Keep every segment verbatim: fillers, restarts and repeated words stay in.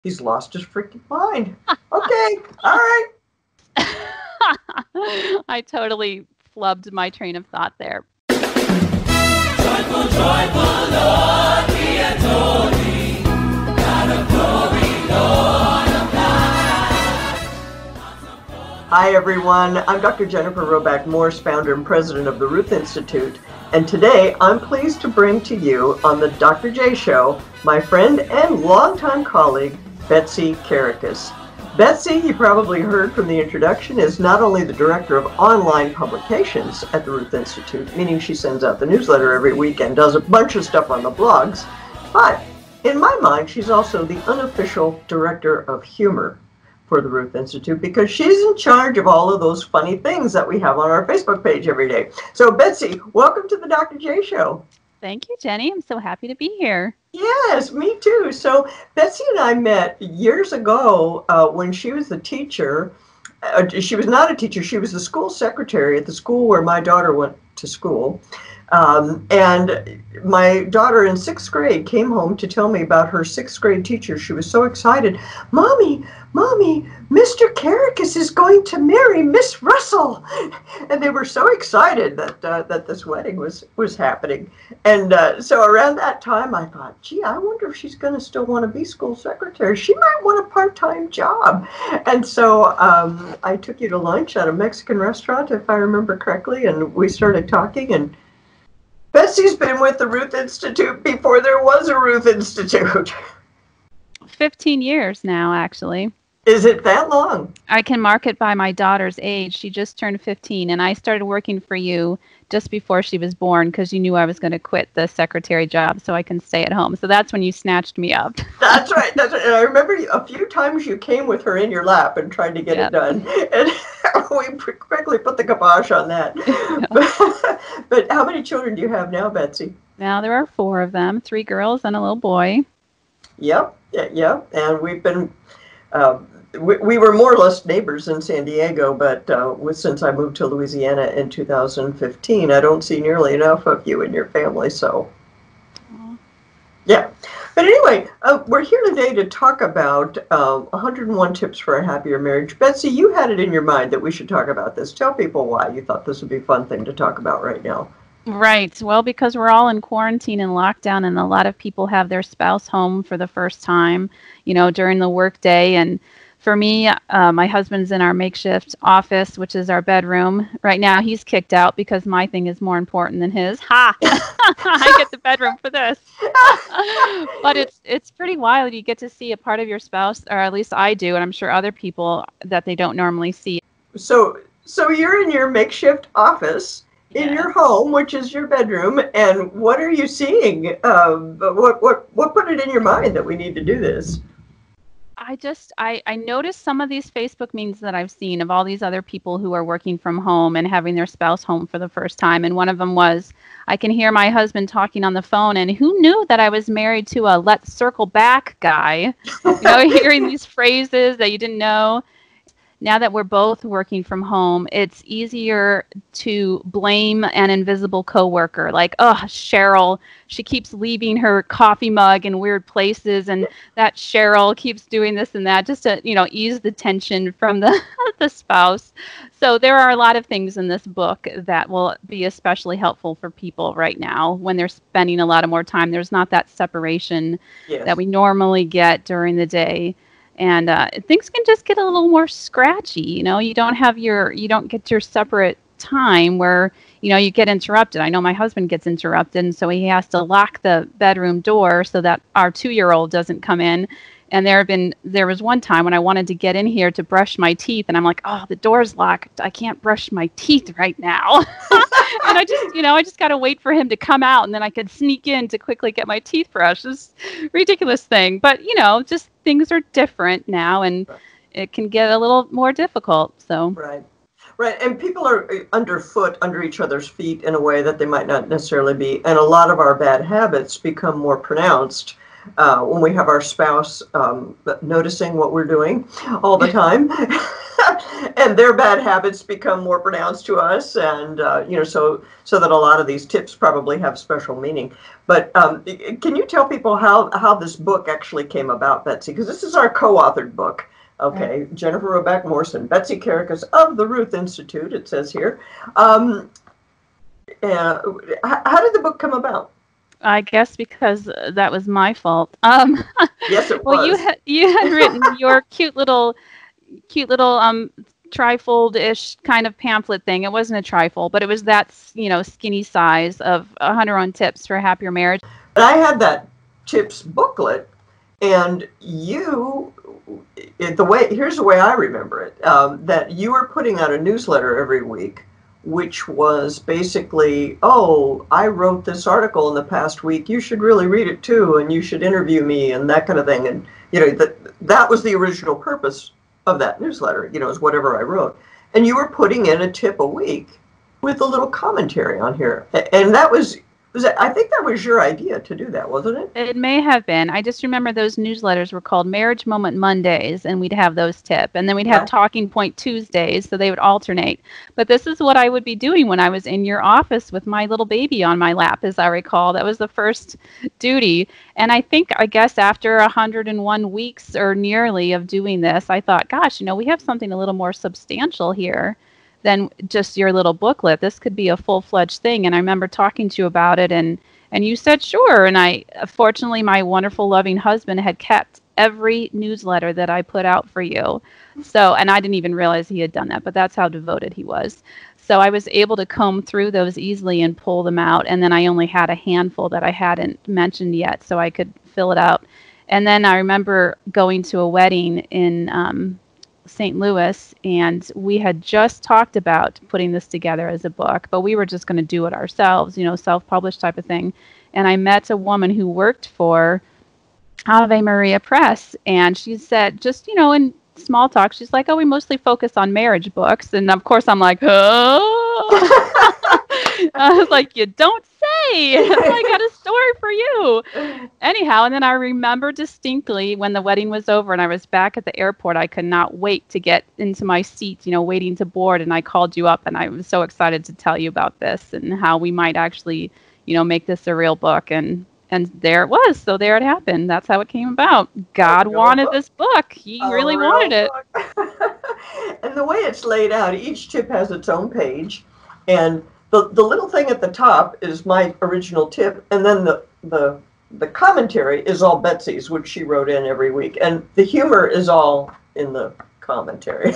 He's lost his freaking mind. Okay, all right. I totally flubbed my train of thought there. Joyful, joyful, Lord, we adore thee. God of glory, Lord of light. Hi, everyone. I'm Doctor Jennifer Roback Morse, founder and president of the Ruth Institute. And today, I'm pleased to bring to you on the Doctor J Show, my friend and longtime colleague, Betsy Kerekes. Betsy, you probably heard from the introduction, is not only the director of online publications at the Ruth Institute, meaning she sends out the newsletter every week and does a bunch of stuff on the blogs, but in my mind, she's also the unofficial director of humor for the Ruth Institute because she's in charge of all of those funny things that we have on our Facebook page every day. So Betsy, welcome to the Doctor J Show. Thank you, Jenny. I'm so happy to be here. Yes, me too. So Betsy and I met years ago uh, when she was the teacher. Uh, she was not a teacher. She was the school secretary at the school where my daughter went to school. Um, and my daughter in sixth grade came home to tell me about her sixth grade teacher. She was so excited. Mommy, Mommy, Mister Kerekes is going to marry Miss Russell. And they were so excited that uh, that this wedding was, was happening. And uh, so around that time, I thought, gee, I wonder if she's going to still want to be school secretary. She might want a part-time job. And so um, I took you to lunch at a Mexican restaurant, if I remember correctly, and we started talking. And Betsy's been with the Ruth Institute before there was a Ruth Institute. fifteen years now, actually. Is it that long? I can mark it by my daughter's age. She just turned fifteen, and I started working for you just before she was born because you knew I was going to quit the secretary job so I can stay at home. So that's when you snatched me up. That's right. That's right. And I remember a few times you came with her in your lap and tried to get yep. it done. And we quickly put the kibosh on that. but, but how many children do you have now, Betsy? Now there are four of them, three girls and a little boy. Yep. Yeah, yeah. And we've been... Uh, we, we were more or less neighbors in San Diego, but uh, with, since I moved to Louisiana in two thousand fifteen, I don't see nearly enough of you and your family, so Aww. Yeah. But anyway, uh, we're here today to talk about uh, one hundred and one tips for a happier marriage. Betsy, you had it in your mind that we should talk about this. Tell people why you thought this would be a fun thing to talk about right now. Right. Well, because we're all in quarantine and lockdown, and a lot of people have their spouse home for the first time, you know, during the workday. And for me, uh, my husband's in our makeshift office, which is our bedroom. Right now, he's kicked out because my thing is more important than his. Ha! I get the bedroom for this. But it's it's pretty wild. You get to see a part of your spouse, or at least I do, and I'm sure other people that they don't normally see. So, so you're in your makeshift office. In yes. your home, which is your bedroom, and what are you seeing? Um, what what what put it in your mind that we need to do this? I just I I noticed some of these Facebook memes that I've seen of all these other people who are working from home and having their spouse home for the first time, and one of them was, I can hear my husband talking on the phone, and who knew that I was married to a let's circle back guy? You know, hearing these phrases that you didn't know. Now that we're both working from home, it's easier to blame an invisible coworker. Like, oh, Cheryl, she keeps leaving her coffee mug in weird places, and that Cheryl keeps doing this and that, just to, you know, ease the tension from the, the spouse. So there are a lot of things in this book that will be especially helpful for people right now when they're spending a lot of more time. There's not that separation yes. that we normally get during the day. And uh, things can just get a little more scratchy. You know, you don't have your, you don't get your separate time where, you know, you get interrupted. I know my husband gets interrupted, and so he has to lock the bedroom door so that our two-year-old doesn't come in. And there have been, there was one time when I wanted to get in here to brush my teeth, and I'm like, oh, the door's locked. I can't brush my teeth right now. And I just, you know, I just got to wait for him to come out, and then I could sneak in to quickly get my teeth brushed. It's a ridiculous thing. But, you know, just things are different now, and it can get a little more difficult. So Right. Right. And people are underfoot, under each other's feet in a way that they might not necessarily be. And a lot of our bad habits become more pronounced Uh, when we have our spouse um, noticing what we're doing all the time. and their bad habits become more pronounced to us, and uh, you know, so so that a lot of these tips probably have special meaning. But um, can you tell people how how this book actually came about, Betsy? Because this is our co-authored book. Okay, right. Jennifer Roback Morrison, Betsy Kerekes of the Ruth Institute. It says here. Um, uh, how did the book come about? I guess because that was my fault. Um, yes, it was. Well, you had you had written your cute little, cute little um trifold-ish kind of pamphlet thing. It wasn't a trifold, but it was that you know skinny size of one hundred one tips for a happier marriage. But I had that tips booklet, and you, the way here's the way I remember it: um, that you were putting out a newsletter every week, which was basically, oh, I wrote this article in the past week. You should really read it too, and you should interview me, and that kind of thing. And you know that that was the original purpose of that newsletter. You know, is whatever I wrote, and you were putting in a tip a week with a little commentary on here, and that was. Was that, I think that was your idea to do that, wasn't it? It may have been. I just remember those newsletters were called Marriage Moment Mondays, and we'd have those tip. And then we'd have yeah. Talking Point Tuesdays, so they would alternate. But this is what I would be doing when I was in your office with my little baby on my lap, as I recall. That was the first duty. And I think, I guess, after one hundred one weeks or nearly of doing this, I thought, gosh, you know, we have something a little more substantial here than just your little booklet. This could be a full-fledged thing. And I remember talking to you about it, and and you said sure. And I, fortunately, my wonderful, loving husband had kept every newsletter that I put out for you. So, and I didn't even realize he had done that, but that's how devoted he was. So I was able to comb through those easily and pull them out. And then I only had a handful that I hadn't mentioned yet, so I could fill it out. And then I remember going to a wedding in um, Saint Louis, and we had just talked about putting this together as a book, but we were just going to do it ourselves, you know, self-published type of thing. And I met a woman who worked for Ave Maria Press, and she said, just, you know, in small talk, she's like, oh, we mostly focus on marriage books. And of course I'm like, oh. I was like, you don't say. I got a story for you. Anyhow, and then I remember distinctly when the wedding was over and I was back at the airport, I could not wait to get into my seat, you know, waiting to board. And I called you up, and I was so excited to tell you about this and how we might actually, you know, make this a real book. And and there it was. So there it happened. That's how it came about. God wanted book. this book. He a really wanted it. And the way it's laid out, each tip has its own page. And the, the little thing at the top is my original tip. And then the, the, the commentary is all Betsy's, which she wrote in every week. And the humor is all in the commentary,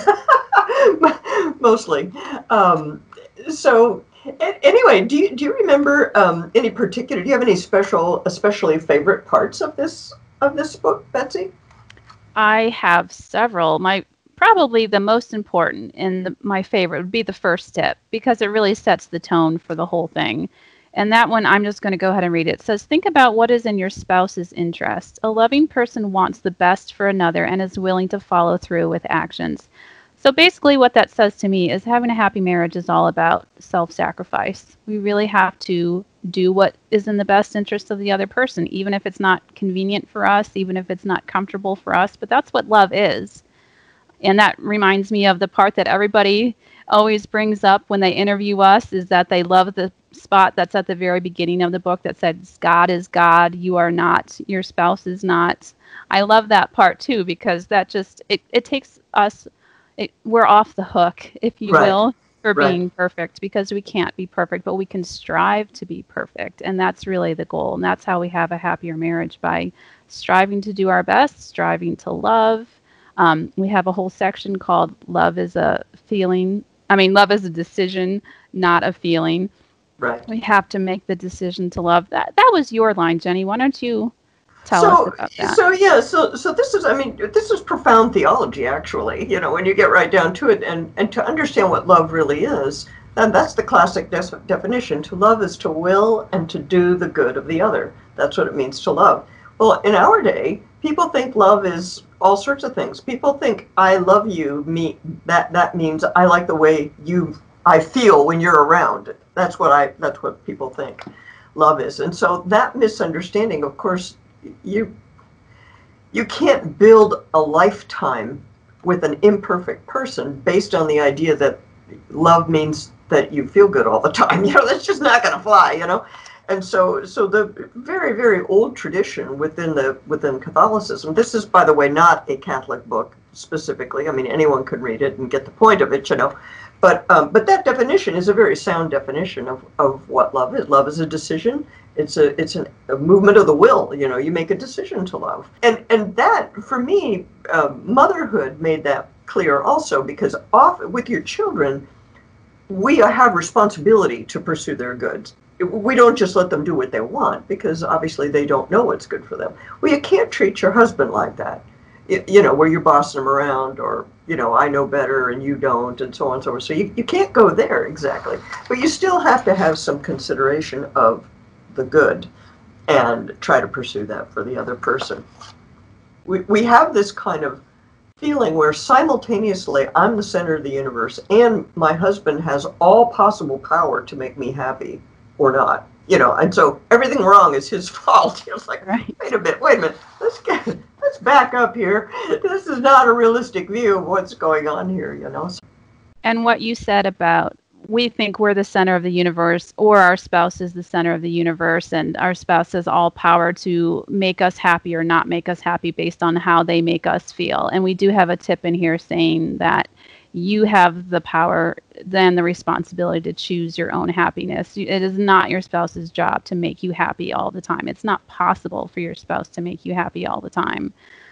mostly. Um, so... Anyway, do you do you remember um, any particular? Do you have any special, especially favorite parts of this of this book, Betsy? I have several. My probably the most important and the, my favorite would be the first tip, because it really sets the tone for the whole thing. And that one, I'm just going to go ahead and read it. It says, think about what is in your spouse's interest. A loving person wants the best for another and is willing to follow through with actions. So basically what that says to me is having a happy marriage is all about self-sacrifice. We really have to do what is in the best interest of the other person, even if it's not convenient for us, even if it's not comfortable for us. But that's what love is. And that reminds me of the part that everybody always brings up when they interview us, is that they love the spot that's at the very beginning of the book that says, God is God, you are not, your spouse is not. I love that part too, because that just, it, it takes us... It, we're off the hook, if you right. will, for right. being perfect, because we can't be perfect, but we can strive to be perfect. And that's really the goal. And that's how we have a happier marriage, by striving to do our best, striving to love. Um, we have a whole section called Love is a Feeling. I mean, love is a decision, not a feeling. Right. We have to make the decision to love. That That was your line, Jenny. Why don't you tell so, us about that? So yeah, so so this is, I mean, this is profound theology, actually. You know, when you get right down to it, and and to understand what love really is, then that's the classic de- definition. To love is to will and to do the good of the other. That's what it means to love. Well, in our day, people think love is all sorts of things. People think I love you, me that that means I like the way you I feel when you're around. That's what I that's what people think love is. And so that misunderstanding, of course, you you can't build a lifetime with an imperfect person based on the idea that love means that you feel good all the time. You know, that's just not going to fly, you know. And so, so the very, very old tradition within the within Catholicism. This is, by the way, not a Catholic book specifically. I mean, anyone could read it and get the point of it, you know. But um, but that definition is a very sound definition of, of what love is. Love is a decision. It's a it's an, a movement of the will. You know, you make a decision to love, and and that for me, uh, motherhood made that clear also, because often with your children, we have responsibility to pursue their goods. We don't just let them do what they want, because obviously they don't know what's good for them. Well, you can't treat your husband like that, you know, where you're bossing him around, or, you know, I know better and you don't, and so on and so forth. So you, you can't go there exactly. But you still have to have some consideration of the good and try to pursue that for the other person. We, we have this kind of feeling where simultaneously I'm the center of the universe and my husband has all possible power to make me happy or not, you know, and so everything wrong is his fault. It's like, right. wait a minute, wait a minute, let's get, let's back up here. This is not a realistic view of what's going on here, you know. And what you said about, we think we're the center of the universe, or our spouse is the center of the universe, and our spouse has all power to make us happy or not make us happy based on how they make us feel. And we do have a tip in here saying that you have the power, then the responsibility to choose your own happiness. It is not your spouse's job to make you happy all the time. It's not possible for your spouse to make you happy all the time.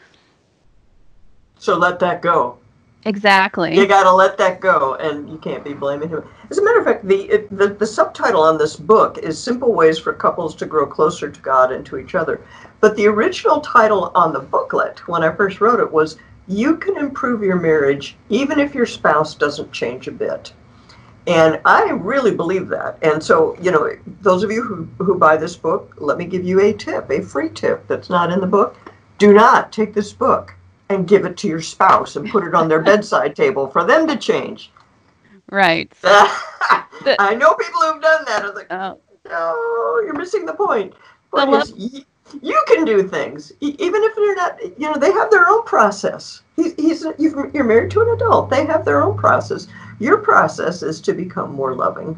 So let that go. Exactly. You got to let that go, and you can't be blaming him. As a matter of fact, the, it, the the subtitle on this book is Simple Ways for Couples to Grow Closer to God and to Each Other. But the original title on the booklet, when I first wrote it, was You Can Improve Your Marriage Even If Your Spouse Doesn't Change a Bit. And I really believe that. And so, you know, those of you who, who buy this book, let me give you a tip, a free tip that's not in the book. Do not take this book and give it to your spouse and put it on their bedside table for them to change. Right. I know people who've done that. I was like, oh. no, you're missing the point. Point the is, y- you can do things, e- even if they're not, you know, they have their own process. He, he's, you've, you're married to an adult. They have their own process. Your process is to become more loving.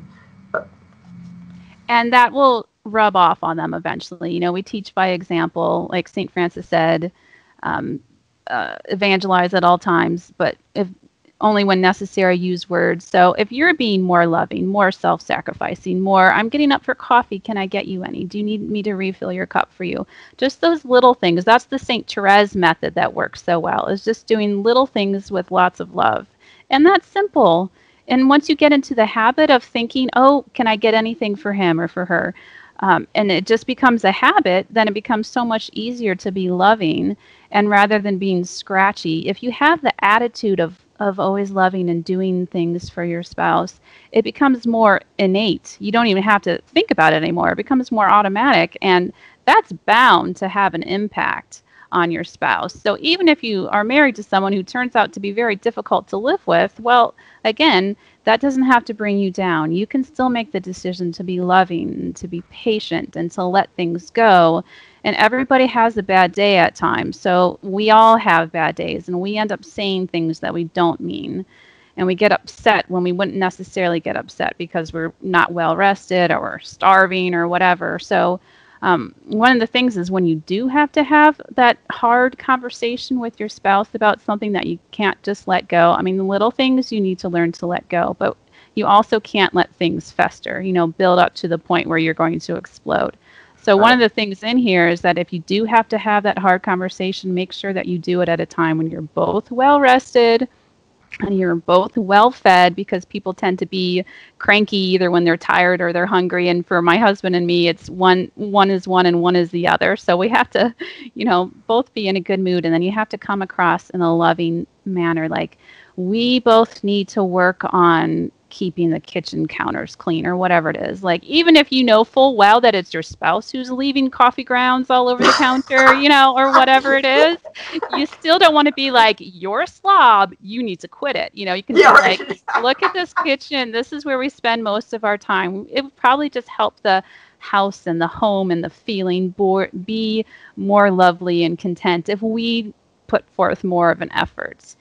And that will rub off on them eventually. You know, we teach by example, like Saint Francis said, um, Uh, evangelize at all times, but if only when necessary, use words. So if you're being more loving, more self-sacrificing, more, I'm getting up for coffee, can I get you any? Do you need me to refill your cup for you? Just those little things. That's the Saint Therese method that works so well, is just doing little things with lots of love. And that's simple. And once you get into the habit of thinking, oh, can I get anything for him or for her? Um, and it just becomes a habit, then it becomes so much easier to be loving. And rather than being scratchy, if you have the attitude of, of always loving and doing things for your spouse, it becomes more innate. You don't even have to think about it anymore. It becomes more automatic. And that's bound to have an impact on your spouse. So even if you are married to someone who turns out to be very difficult to live with, well, again, that doesn't have to bring you down. You can still make the decision to be loving, to be patient, and to let things go. And everybody has a bad day at times. So we all have bad days, and we end up saying things that we don't mean. And we get upset when we wouldn't necessarily get upset because we're not well rested or we're starving or whatever. So um, one of the things is when you do have to have that hard conversation with your spouse about something that you can't just let go. I mean, the little things you need to learn to let go, but you also can't let things fester, you know, build up to the point where you're going to explode. So one of the things in here is that if you do have to have that hard conversation, make sure that you do it at a time when you're both well rested and you're both well fed, because people tend to be cranky either when they're tired or they're hungry. And for my husband and me, it's one one is one and one is the other. So we have to, you know, both be in a good mood. And then you have to come across in a loving manner. Like, we both need to work on keeping the kitchen counters clean or whatever it is. Like, even if you know full well that it's your spouse who's leaving coffee grounds all over the counter, you know, or whatever it is, you still don't want to be like, you're a slob, you need to quit it. You know, you can yeah, say right. like, look at this kitchen. This is where we spend most of our time. It would probably just help the house and the home and the feeling bo- be more lovely and content if we put forth more of an effort.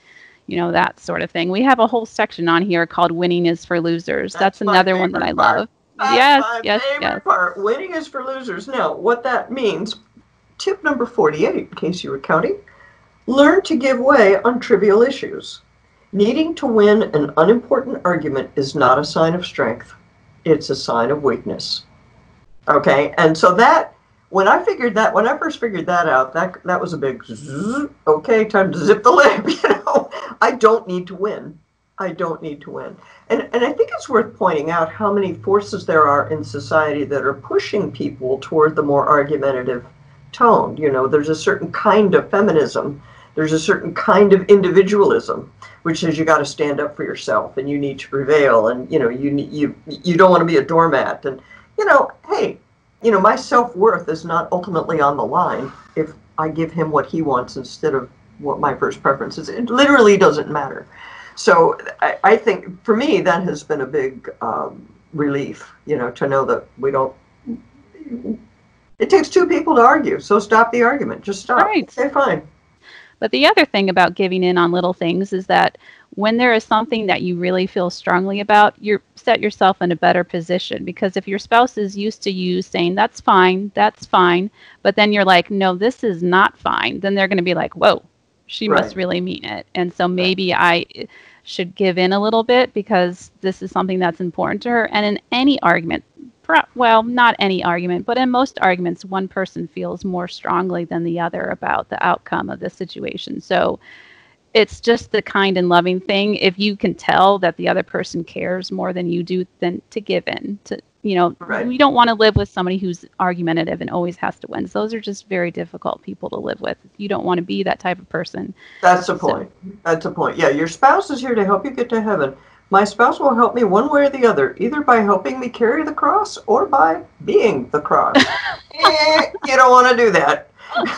you know, that sort of thing. We have a whole section on here called Winning is for Losers. That's, That's my another one that I favorite part. love. That's Yes, my yes, favorite yes. part. Winning is for losers. Now, what that means, tip number forty-eight, in case you were counting, learn to give way on trivial issues. Needing to win an unimportant argument is not a sign of strength. It's a sign of weakness. Okay, and so that, when I figured that, when I first figured that out, that that was a big zzz, okay, time to zip the lip, you know. I don't need to win. I don't need to win. And and I think it's worth pointing out how many forces there are in society that are pushing people toward the more argumentative tone. You know, there's a certain kind of feminism. There's a certain kind of individualism, which says you got to stand up for yourself and you need to prevail, and you know, you you you don't want to be a doormat. And you know, hey, you know, my self-worth is not ultimately on the line if I give him what he wants instead of what my first preference is. It literally doesn't matter. So I, I think for me that has been a big um, relief, you know, to know that we don't. It takes two people to argue, so stop the argument. Just stop. Right. Okay, fine. But the other thing about giving in on little things is that when there is something that you really feel strongly about, you set yourself in a better position. Because if your spouse is used to you saying, that's fine, that's fine, but then you're like, no, this is not fine, then they're going to be like, whoa, she Right. must really mean it. And so maybe I should give in a little bit because this is something that's important to her. And in any argument, well, not any argument, but in most arguments, one person feels more strongly than the other about the outcome of the situation. So it's just the kind and loving thing. If you can tell that the other person cares more than you do, then to give in. To, you know, Right. we don't want to live with somebody who's argumentative and always has to win. So those are just very difficult people to live with. You don't want to be that type of person. That's the point. So, That's the point. Yeah, your spouse is here to help you get to heaven. My spouse will help me one way or the other, either by helping me carry the cross or by being the cross. eh, you don't want to do that.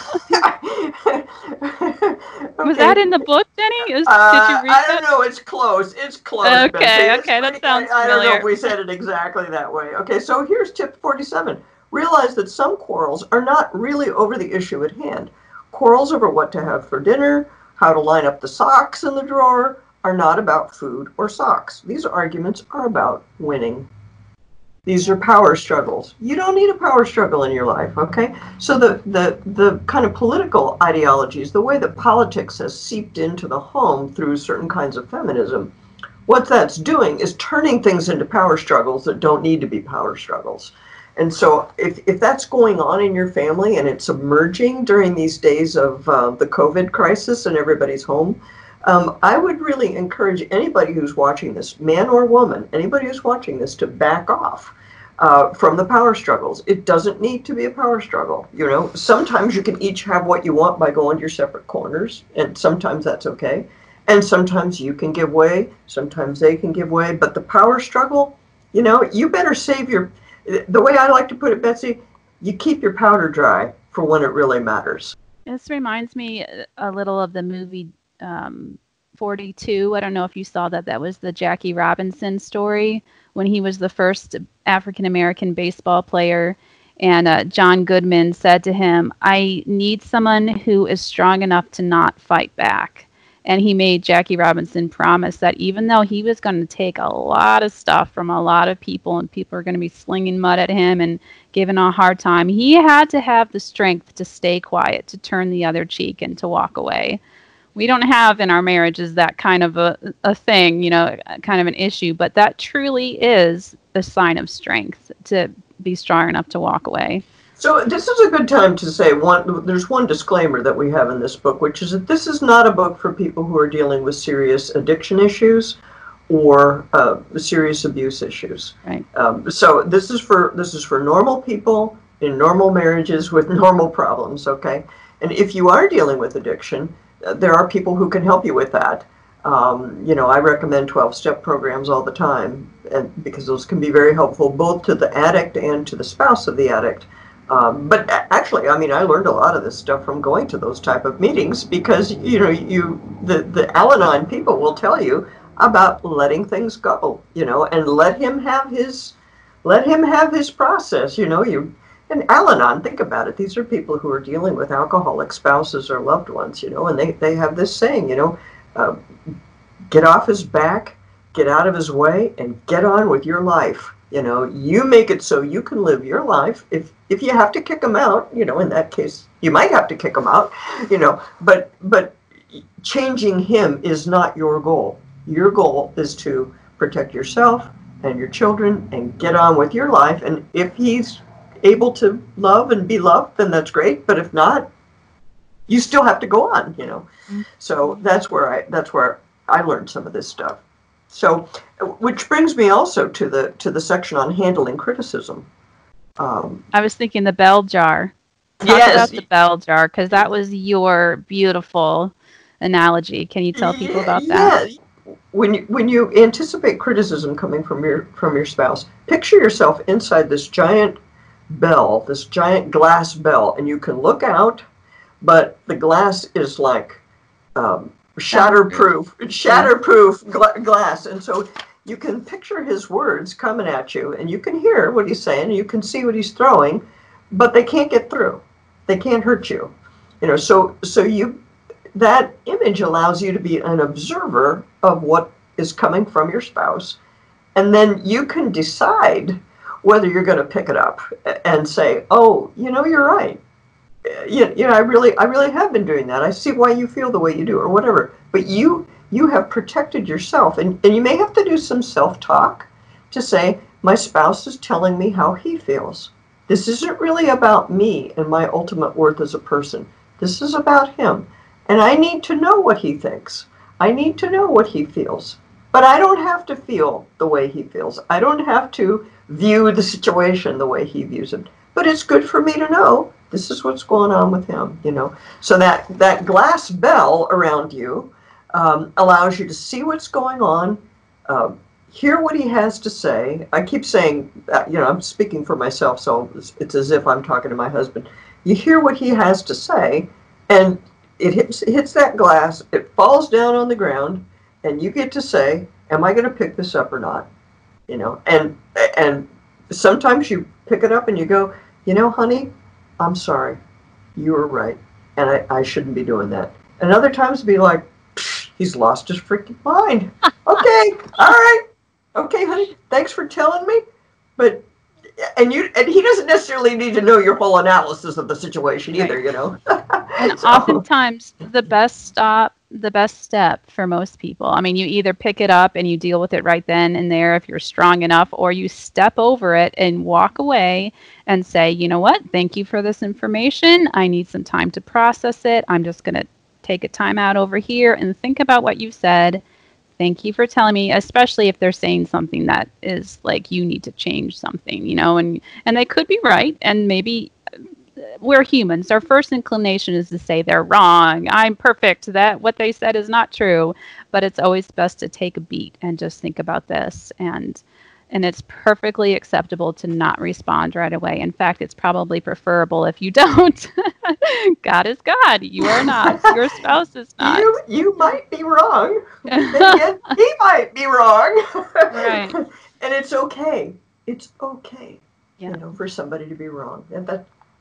Okay. Was that in the book, Jenny? Is, uh, did you read I don't that? know. It's close. It's close. Okay, Betsy. okay, that pretty, sounds I, I don't know familiar. if we said it exactly that way. Okay, so here's tip forty-seven. Realize that some quarrels are not really over the issue at hand. Quarrels over what to have for dinner, how to line up the socks in the drawer, are not about food or socks. These arguments are about winning. These are power struggles. You don't need a power struggle in your life, okay? So the, the, the kind of political ideologies, the way that politics has seeped into the home through certain kinds of feminism, what that's doing is turning things into power struggles that don't need to be power struggles. And so if, if that's going on in your family and it's emerging during these days of uh, the COVID crisis and everybody's home, Um, I would really encourage anybody who's watching this, man or woman, anybody who's watching this, to back off uh, from the power struggles. It doesn't need to be a power struggle. You know, sometimes you can each have what you want by going to your separate corners, and sometimes that's okay. And sometimes you can give way, sometimes they can give way. But the power struggle, you know, you better save your, the way I like to put it, Betsy, you keep your powder dry for when it really matters. This reminds me a little of the movie um, forty-two. I don't know if you saw that. That was the Jackie Robinson story when he was the first African-American baseball player. And uh, John Goodman said to him, I need someone who is strong enough to not fight back. And he made Jackie Robinson promise that even though he was going to take a lot of stuff from a lot of people and people are going to be slinging mud at him and giving a hard time, he had to have the strength to stay quiet, to turn the other cheek and to walk away. We don't have in our marriages that kind of a, a thing, you know, kind of an issue, but that truly is a sign of strength to be strong enough to walk away. So this is a good time to say one, there's one disclaimer that we have in this book, which is that this is not a book for people who are dealing with serious addiction issues or uh, serious abuse issues. Right. Um, so this is for this is for normal people in normal marriages with normal problems, okay? And if you are dealing with addiction, there are people who can help you with that. Um, you know, I recommend twelve-step programs all the time, and because those can be very helpful both to the addict and to the spouse of the addict. Um, but actually, I mean, I learned a lot of this stuff from going to those type of meetings because, you know, you the, the Al-Anon people will tell you about letting things go, you know, and let him have his, let him have his process, you know, you, and Al-Anon, think about it, these are people who are dealing with alcoholic spouses or loved ones, you know, and they, they have this saying, you know, uh, get off his back, get out of his way, and get on with your life. You know, you make it so you can live your life. If if you have to kick him out, you know, in that case, you might have to kick him out, you know, but but changing him is not your goal. Your goal is to protect yourself and your children and get on with your life. And if he's able to love and be loved, then that's great. But if not, you still have to go on, you know. Mm-hmm. So that's where I that's where I learned some of this stuff. So, which brings me also to the to the section on handling criticism. Um, I was thinking the bell jar. Talk yes. about the bell jar, because that was your beautiful analogy. Can you tell people about that? Yeah. When you, when you anticipate criticism coming from your from your spouse, picture yourself inside this giant bell, this giant glass bell, and you can look out, but the glass is like um, shatterproof, shatterproof gla- glass, and so you can picture his words coming at you, and you can hear what he's saying, and you can see what he's throwing, but they can't get through. They can't hurt you, you know. So, so you, that image allows you to be an observer of what is coming from your spouse, and then you can decide whether you're going to pick it up and say, "Oh, you know, you're right. You, you know, I really, I really have been doing that. I see why you feel the way you do," or whatever. But you, you have protected yourself, and, and you may have to do some self-talk to say, "My spouse is telling me how he feels. This isn't really about me and my ultimate worth as a person. This is about him, and I need to know what he thinks. I need to know what he feels. But I don't have to feel the way he feels. I don't have to view the situation the way he views it. But it's good for me to know this is what's going on with him," you know. So that, that glass bell around you um, allows you to see what's going on, uh, hear what he has to say. I keep saying, that, you know, I'm speaking for myself, so it's, it's as if I'm talking to my husband. You hear what he has to say, and it hits, hits that glass, it falls down on the ground, and you get to say, "Am I going to pick this up or not?" You know, and and sometimes you pick it up and you go, "You know, honey, I'm sorry. You were right, and I, I shouldn't be doing that." And other times be like, "He's lost his freaking mind." Okay, all right, okay, honey, thanks for telling me, but and you and he doesn't necessarily need to know your whole analysis of the situation either, right. You know. And So, oftentimes the best stop, the best step for most people, I mean, you either pick it up and you deal with it right then and there if you're strong enough, or you step over it and walk away and say, "You know what, thank you for this information. I need some time to process it. I'm just going to take a time out over here and think about what you said. Thank you for telling me," especially if they're saying something that is like, you need to change something, you know, and, and they could be right. And maybe we're humans. Our first inclination is to say they're wrong. I'm perfect. That what they said is not true. But it's always best to take a beat and just think about this. And and it's perfectly acceptable to not respond right away. In fact, it's probably preferable if you don't. God is God. You are not. Your spouse is not. You you might be wrong. Then again, he might be wrong. Right. And it's okay. It's okay. Yeah. You know, for somebody to be wrong. And that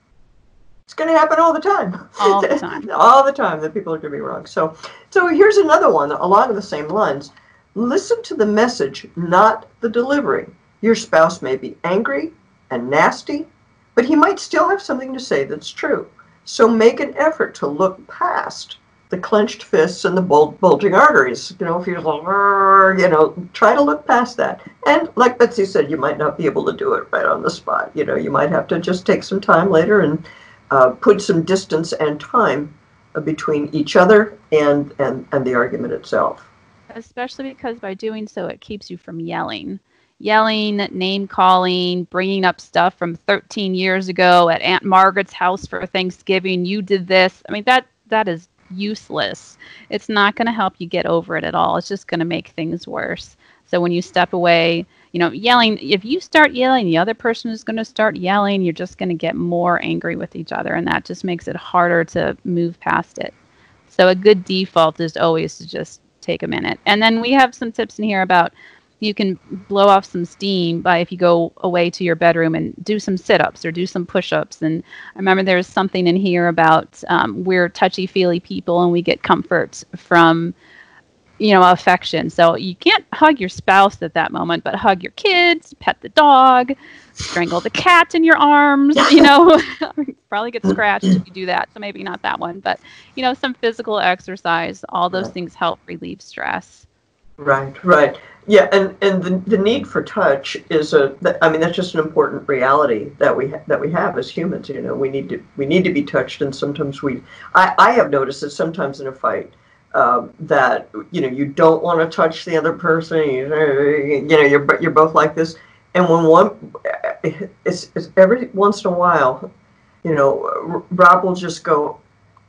it's going to happen all the time. All the time. All the time that people are going to be wrong. So, so here's another one along the same lines. Listen to the message, not the delivery. Your spouse may be angry and nasty, but he might still have something to say that's true. So make an effort to look past the clenched fists and the bul- bulging arteries. You know, if you're like, you know, try to look past that. And like Betsy said, you might not be able to do it right on the spot. You know, you might have to just take some time later and Uh, put some distance and time uh, between each other and, and, and the argument itself. Especially because by doing so, it keeps you from yelling. Yelling, name calling, bringing up stuff from thirteen years ago at Aunt Margaret's house for Thanksgiving. You did this. I mean, that that is useless. It's not going to help you get over it at all. It's just going to make things worse. So when you step away, you know, yelling, if you start yelling, the other person is going to start yelling. You're just going to get more angry with each other. And that just makes it harder to move past it. So a good default is always to just take a minute. And then we have some tips in here about you can blow off some steam by if you go away to your bedroom and do some sit-ups or do some push-ups. And I remember there's something in here about um, we're touchy-feely people and we get comfort from you know, affection. So you can't hug your spouse at that moment, but hug your kids, pet the dog, strangle the cat in your arms, you know, probably get scratched if you do that. So maybe not that one, but, you know, some physical exercise, all those Right. things help relieve stress. Right, right. Yeah, and, and the, the need for touch is a, I mean, that's just an important reality that we ha- that we have as humans. You know, we need to we need to be touched, and sometimes we, I, I have noticed that sometimes in a fight, um, that you know you don't want to touch the other person. You, you know, you're you're both like this, and when one, it's, it's every once in a while, you know, Rob will just go,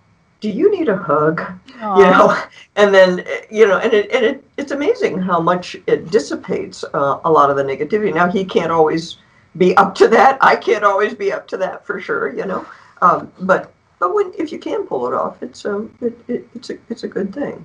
do you need a hug? Aww. You know, and then, you know, and it, and it, it's amazing how much it dissipates uh, a lot of the negativity. Now, he can't always be up to that. I can't always be up to that for sure, you know, um, but but when if you can pull it off, it's um it, it, it's a it's a good thing.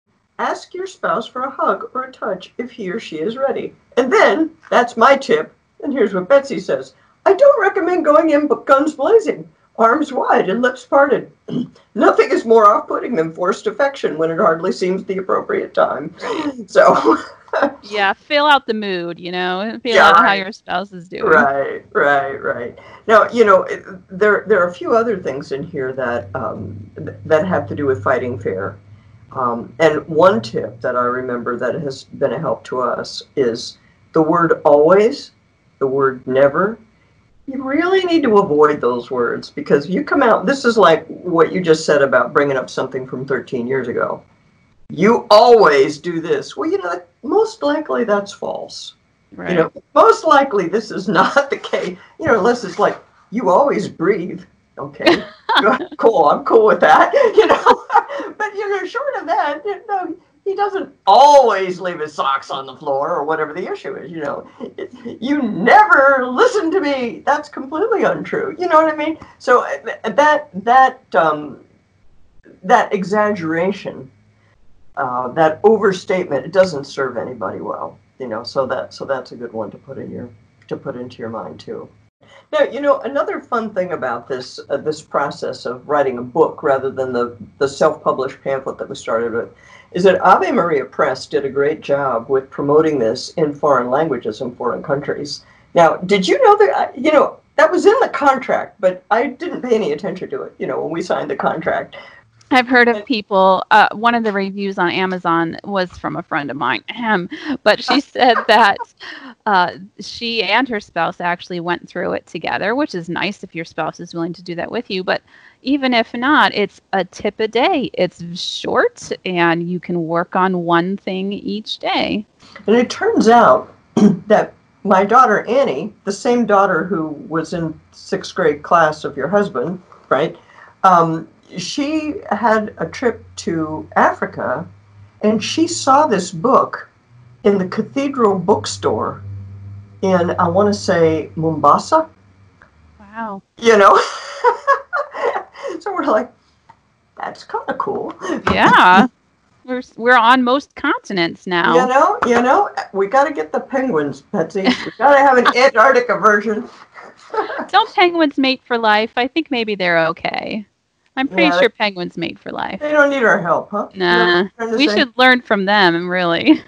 Ask your spouse for a hug or a touch if he or she is ready. And then, that's my tip, and here's what Betsy says. I don't recommend going in guns blazing, arms wide and lips parted. Nothing is more off-putting than forced affection when it hardly seems the appropriate time. So, yeah, fill out the mood, you know, feel Yeah, out how right. your spouse is doing. right, right, right. Now, you know, it- there there are a few other things in here that um, th- that have to do with fighting fair. Um, and one tip that I remember that has been a help to us is the word always, the word never. You really need to avoid those words because you come out, this is like what you just said about bringing up something from thirteen years ago. You always do this. Well, you know, most likely that's false. Right. You know, most likely this is not the case, you know, unless it's like, you always breathe. Okay, cool, I'm cool with that, you know. But, you know, short of that, you know, he doesn't always leave his socks on the floor or whatever the issue is, you know. You never listen to me. That's completely untrue. You know what I mean? So that, that, um, that exaggeration, uh, that overstatement, it doesn't serve anybody well. You know, so that so that's a good one to put in your to put into your mind too. Now, you know, another fun thing about this uh, this process of writing a book rather than the the self-published pamphlet that we started with is that Ave Maria Press did a great job with promoting this in foreign languages in foreign countries. Now, did you know that you know that was in the contract, but I didn't pay any attention to it, you know, when we signed the contract. I've heard of people, uh, one of the reviews on Amazon was from a friend of mine, ahem, but she said that uh, she and her spouse actually went through it together, which is nice if your spouse is willing to do that with you. But even if not, it's a tip a day. It's short, and you can work on one thing each day. And it turns out that my daughter Annie, the same daughter who was in sixth grade class of your husband, right? Um, she had a trip to Africa, and she saw this book in the Cathedral bookstore in, I want to say, Mombasa. Wow. You know? So we're like, that's kind of cool. Yeah. We're, we're on most continents now. You know, you know, we got to get the penguins, Betsy. We got to have an Antarctica version. Don't penguins mate for life? I think maybe they're okay. I'm pretty Yeah, sure penguins mate for life. They don't need our help, huh? Nah, You know we should learn from them, really.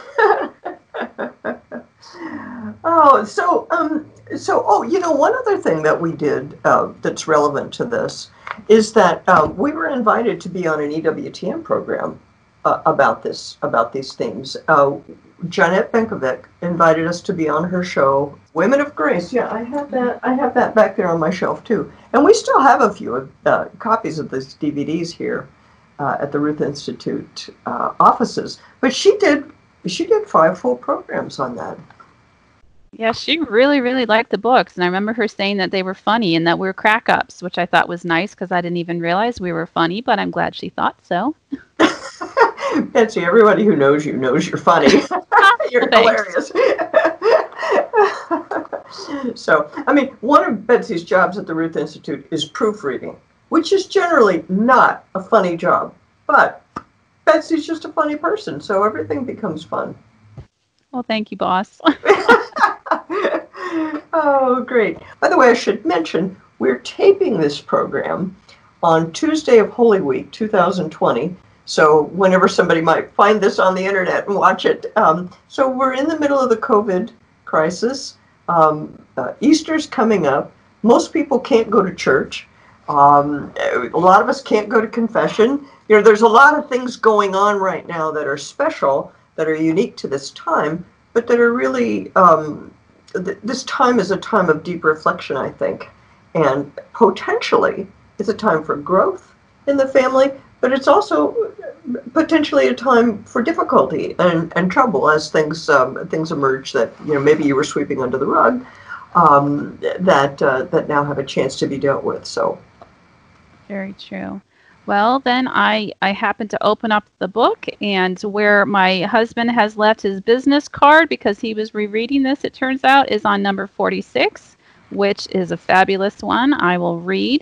Oh, so um, so oh, you know, one other thing that we did uh, that's relevant to this is that um, we were invited to be on an E W T M program uh, about this about these themes. Uh, Janet Benkovic invited us to be on her show, Women of Grace. Yeah, I have that. I have that back there on my shelf too, and we still have a few uh, copies of these D V Ds here uh, at the Ruth Institute uh, offices. But she did. She did five full programs on that. Yeah, she really, really liked the books. And I remember her saying that they were funny and that we were crack-ups, which I thought was nice because I didn't even realize we were funny, but I'm glad she thought so. Betsy, everybody who knows you knows you're funny. You're hilarious. So, I mean, one of Betsy's jobs at the Ruth Institute is proofreading, which is generally not a funny job. But Betsy's just a funny person, so everything becomes fun. Well, thank you, boss. Oh, great. By the way, I should mention, we're taping this program on Tuesday of Holy Week, two thousand twenty. So whenever somebody might find this on the internet and watch it. Um, so we're in the middle of the COVID crisis. Um, uh, Easter's coming up. Most people can't go to church. Um, a lot of us can't go to confession. You know, there's a lot of things going on right now that are special, that are unique to this time, but that are really, um, th- this time is a time of deep reflection, I think. And potentially it's a time for growth in the family, but it's also potentially a time for difficulty and, and trouble as things um, things emerge that, you know, maybe you were sweeping under the rug, um, that uh, that now have a chance to be dealt with. So, very true. Well, then I I happened to open up the book, and where my husband has left his business card because he was rereading this, it turns out, is on number forty-six, which is a fabulous one. I will read.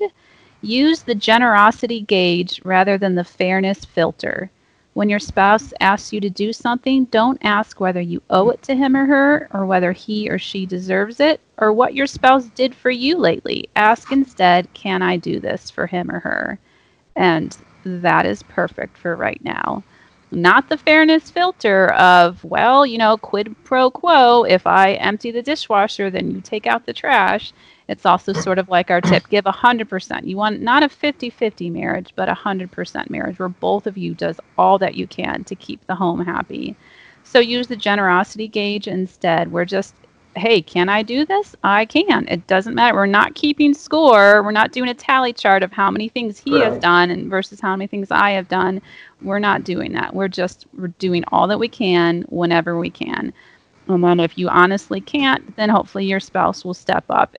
Use the generosity gauge rather than the fairness filter. When your spouse asks you to do something, don't ask whether you owe it to him or her, or whether he or she deserves it, or what your spouse did for you lately. Ask instead, can I do this for him or her? And that is perfect for right now. Not the fairness filter of, well, you know, quid pro quo. If I empty the dishwasher, then you take out the trash. It's also sort of like our tip, give one hundred percent. You want not a fifty-fifty marriage, but a one hundred percent marriage where both of you does all that you can to keep the home happy. So use the generosity gauge instead. We're just, hey, can I do this? I can. It doesn't matter. We're not keeping score. We're not doing a tally chart of how many things he right. has done and versus how many things I have done. We're not doing that. We're just we're doing all that we can whenever we can. And then if you honestly can't, then hopefully your spouse will step up.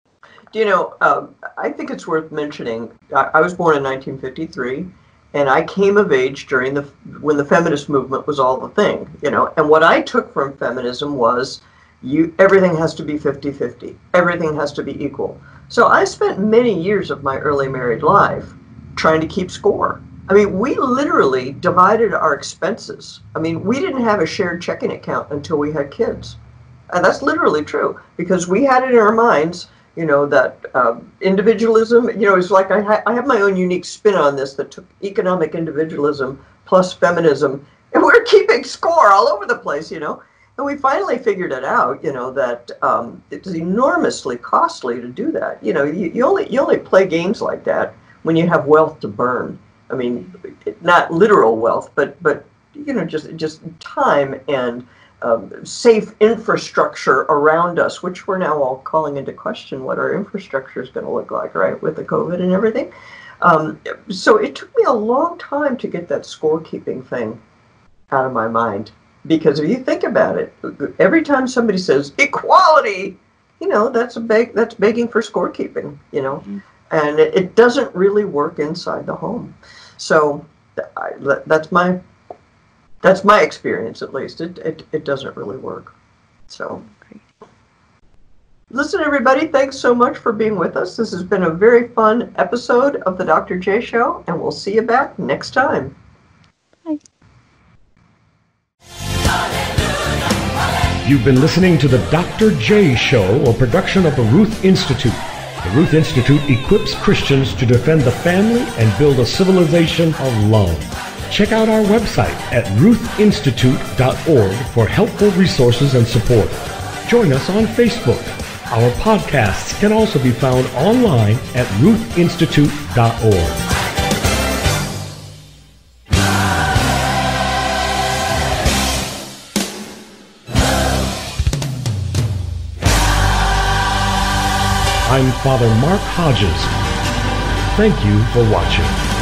You know, um, I think it's worth mentioning, I, I was born in nineteen fifty-three, and I came of age during the, when the feminist movement was all the thing, you know, and what I took from feminism was you, everything has to be fifty-fifty, everything has to be equal. So I spent many years of my early married life trying to keep score. I mean, we literally divided our expenses. I mean, we didn't have a shared checking account until we had kids. And that's literally true, because we had it in our minds, you know, that uh, individualism, you know, it's like I, ha- I have my own unique spin on this that took economic individualism plus feminism, and we're keeping score all over the place, you know. And we finally figured it out, you know, that um, it's enormously costly to do that. You know, you, you only you only play games like that when you have wealth to burn. I mean, not literal wealth, but, but you know, just just time and Um, safe infrastructure around us, which we're now all calling into question what our infrastructure is going to look like, right, with the COVID and everything. Um, so it took me a long time to get that scorekeeping thing out of my mind, because if you think about it, every time somebody says equality, you know, that's a beg- that's begging for scorekeeping, you know, mm-hmm. and it, it doesn't really work inside the home. So I, that's my That's my experience, at least. It, it it doesn't really work. So, listen, everybody, thanks so much for being with us. This has been a very fun episode of the Doctor J Show, and we'll see you back next time. Bye. You've been listening to the Doctor J Show, a production of the Ruth Institute. The Ruth Institute equips Christians to defend the family and build a civilization of love. Check out our website at ruth institute dot org for helpful resources and support. Join us on Facebook. Our podcasts can also be found online at ruth institute dot org. I'm Father Mark Hodges. Thank you for watching.